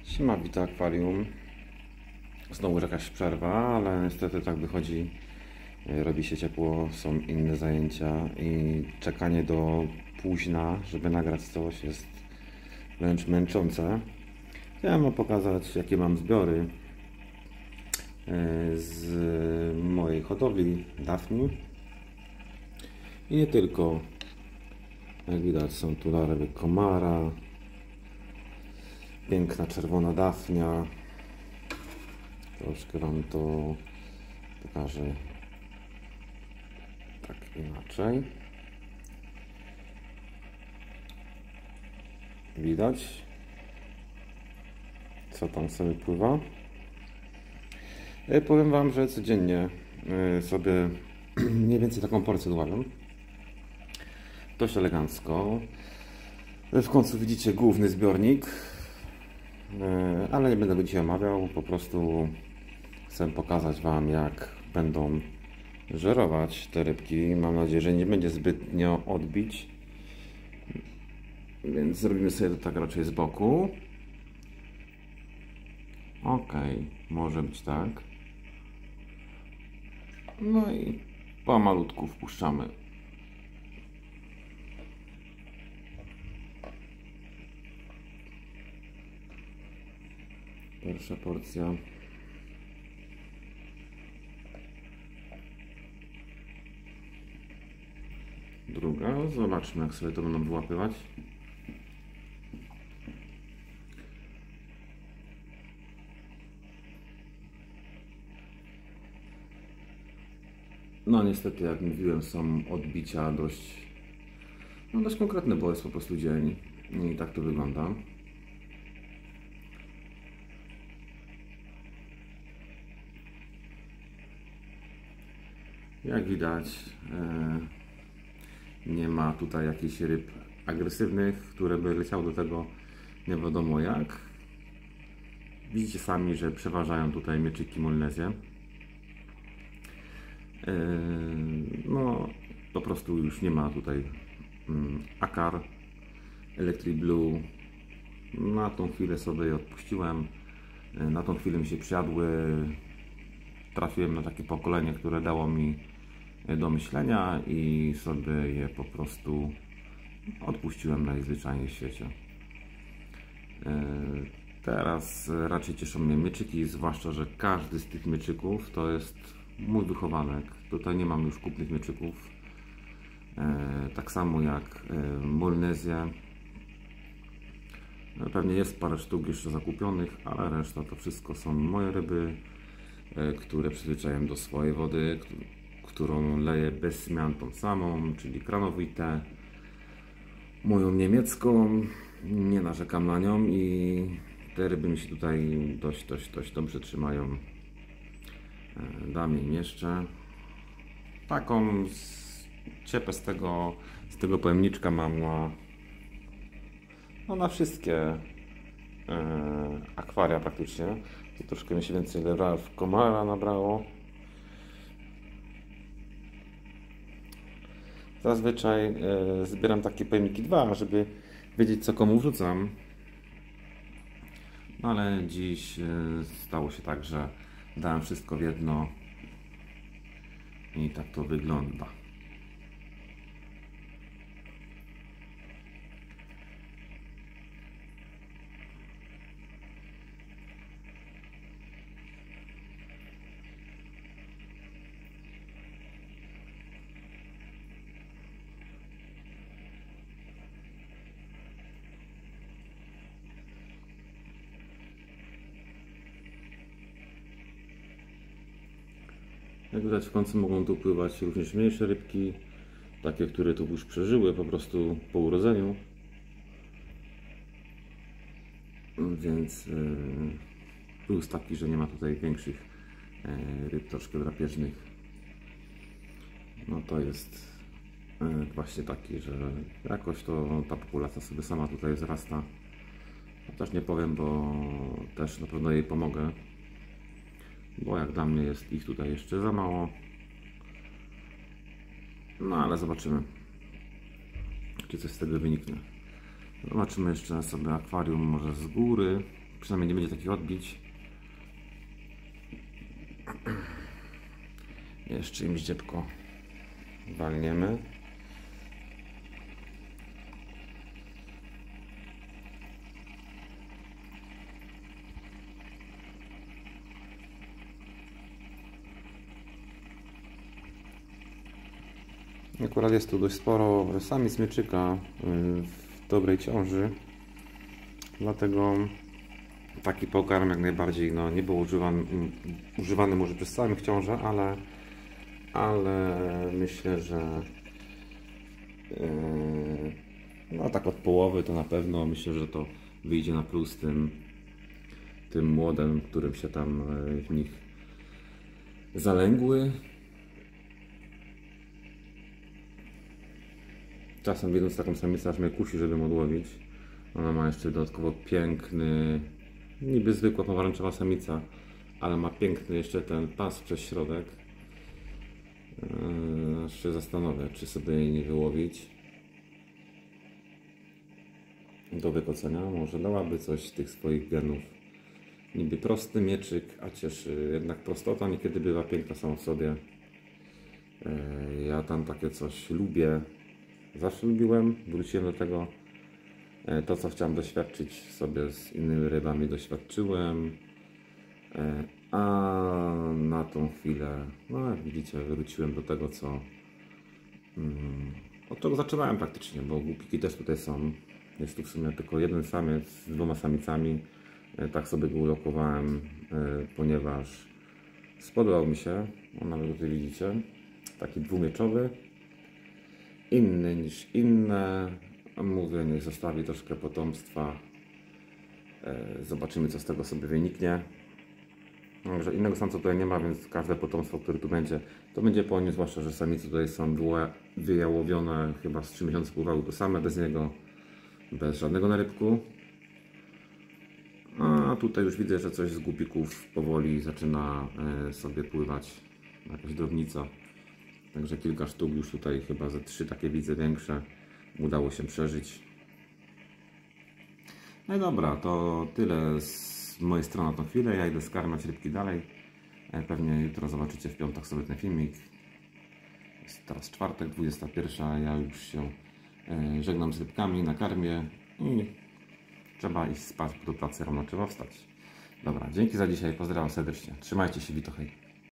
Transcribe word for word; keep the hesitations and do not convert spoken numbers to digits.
Siema, witam akwarium. Znowu jakaś przerwa, ale niestety tak wychodzi. Robi się ciepło, są inne zajęcia i czekanie do późna, żeby nagrać coś, jest wręcz męczące. Chciałem wam pokazać, jakie mam zbiory z mojej hodowli Dafni. I nie tylko. Jak widać, są tu larwy komara, piękna czerwona dafnia. Troszkę wam to pokażę tak inaczej. Widać, co tam sobie pływa. Powiem wam, że codziennie sobie mniej więcej taką porcję odławiam. Dość elegancko. W końcu widzicie główny zbiornik, ale nie będę go dzisiaj omawiał, po prostu chcę pokazać wam, jak będą żerować te rybki. Mam nadzieję, że nie będzie zbytnio odbić, więc zrobimy sobie to tak raczej z boku. Ok, może być tak. No i pomalutku wpuszczamy. Pierwsza porcja. Druga. Zobaczmy, jak sobie to będą wyłapywać. No niestety, jak mówiłem, są odbicia dość, no dość konkretne, bo jest po prostu dzień i tak to wygląda. Jak widać, nie ma tutaj jakichś ryb agresywnych, które by leciały do tego nie wiadomo jak. Widzicie sami, że przeważają tutaj mieczyki Molnesie. No, po prostu już nie ma tutaj Akar, Electric Blue. Na tą chwilę sobie je odpuściłem. Na tą chwilę mi się przyjadły. Trafiłem na takie pokolenie, które dało mi do myślenia i sobie je po prostu odpuściłem najzwyczajniej w świecie. Teraz raczej cieszą mnie mieczyki, zwłaszcza że każdy z tych mieczyków to jest mój wychowanek. Tutaj nie mam już kupnych mieczyków. Tak samo jak Molnesie. Pewnie jest parę sztuk jeszcze zakupionych, ale reszta to wszystko są moje ryby, które przyzwyczaiłem do swojej wody, którą leję bez zmian tą samą, czyli kranowitę, moją niemiecką. Nie narzekam na nią i te ryby mi się tutaj dość, dość, dość dobrze trzymają. Dam im jeszcze taką ciepę z tego, z tego pojemniczka mam na, no na wszystkie e, akwaria praktycznie. Tu troszkę mi się więcej larw komara nabrało. Zazwyczaj e, zbieram takie pojemniki dwa, żeby wiedzieć, co komu wrzucam. No ale dziś e, stało się tak, że dałem wszystko w jedno i tak to wygląda. Jak widać, w końcu mogą tu pływać również mniejsze rybki, takie, które tu już przeżyły po prostu po urodzeniu. Więc yy, plus taki, że nie ma tutaj większych yy, ryb troszkę drapieżnych. No to jest yy, właśnie taki, że jakoś to ta populacja sobie sama tutaj wzrasta. Chociaż nie powiem, bo też na pewno jej pomogę. Bo jak dla mnie jest ich tutaj jeszcze za mało. No ale zobaczymy, czy coś z tego wyniknie. Zobaczymy jeszcze sobie akwarium może z góry. przynajmniej nie będzie takich odbić. Jeszcze im ździebko walniemy. Akurat jest tu dość sporo samic mieczyka w dobrej ciąży, dlatego taki pokarm jak najbardziej no, nie był używany, używany może przez samych ciążę, ale, ale myślę, że yy, no tak od połowy to na pewno myślę, że to wyjdzie na plus tym, tym młodem, którym się tam w nich zalęgły. Czasem widząc taką samicę aż mnie kusi, żeby ją odłowić. Ona ma jeszcze dodatkowo piękny, niby zwykła pomarańczowa samica, ale ma piękny jeszcze ten pas przez środek. Eee, aż się zastanowię, czy sobie jej nie wyłowić. Do wykocenia może dałaby coś z tych swoich genów. Niby prosty mieczyk, a cieszy. Jednak prostota niekiedy bywa piękna sama w sobie. Eee, ja tam takie coś lubię. Zawsze lubiłem, wróciłem do tego. To, co chciałem doświadczyć sobie z innymi rybami, doświadczyłem. A na tą chwilę, no jak widzicie, wróciłem do tego, co od czego zaczynałem praktycznie, bo głupiki też tutaj są. Jest tu w sumie tylko jeden samiec z dwoma samicami. Tak sobie go ulokowałem, ponieważ spodobał mi się. On nawet tutaj widzicie, taki dwumieczowy. Inny niż inne. Mówię, niech zostawi troszkę potomstwa. Zobaczymy, co z tego sobie wyniknie. Także innego samca tutaj nie ma, więc każde potomstwo, które tu będzie, to będzie po nim, zwłaszcza, że samice tutaj są wyjałowione, chyba z trzy miesiące pływały to same, bez niego, bez żadnego narybku. A tutaj już widzę, że coś z głupików powoli zaczyna sobie pływać, jakaś drobnica. Także kilka sztuk już tutaj, chyba ze trzy takie widzę większe, udało się przeżyć. No i dobra, to tyle z mojej strony na tą chwilę. Ja idę skarmiać rybki dalej. Pewnie jutro zobaczycie w piątek sobie ten filmik. Jest teraz czwartek, dwudziesta pierwsza. Ja już się żegnam z rybkami, nakarmię i trzeba iść spać, bo do pracy rano trzeba wstać. Dobra, dzięki za dzisiaj, pozdrawiam serdecznie. Trzymajcie się, wito, hej.